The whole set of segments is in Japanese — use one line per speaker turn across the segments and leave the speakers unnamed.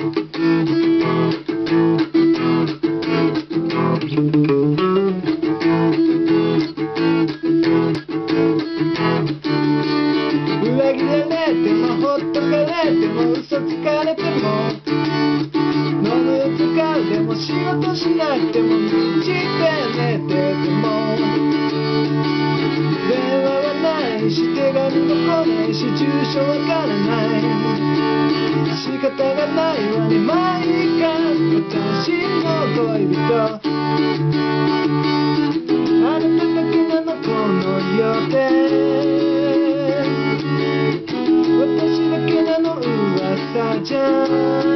裏切られてもほっとかれても嘘つかれても飲むやつかでも仕事しなくても道で寝てても電話はないし手紙も来ないし住所わからない仕方がないわねまあいいか私の恋人あなただけなのこの世で私だけなの噂じゃ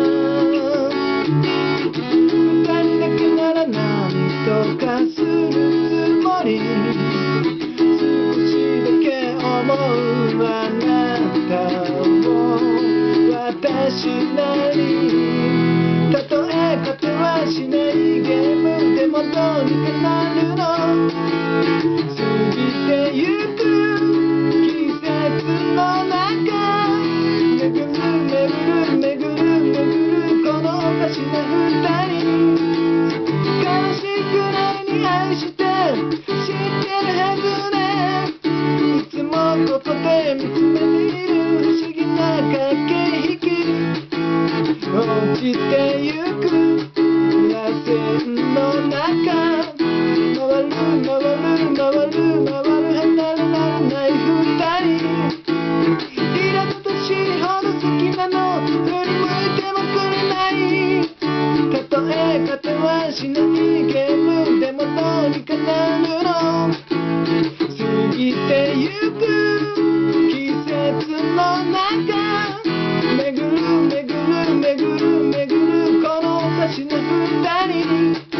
二人だけなら何とかするつもり少しだけ思うあなたを私なりにたとえ勝てはしないゲームでもどうにかなるの過ぎてゆく季節の中巡るこのおかしな二人悲しくないに愛して知ってるはずねいつもここで見つめている不思議な駆け引き落ちてゆく螺旋の中回る離れられない二人苛立たしいほど好きなの振り向いてもくれないたとえ勝てはしないゲームでもどうにかなるの過ぎてゆく季節の中巡るこのおかしな二人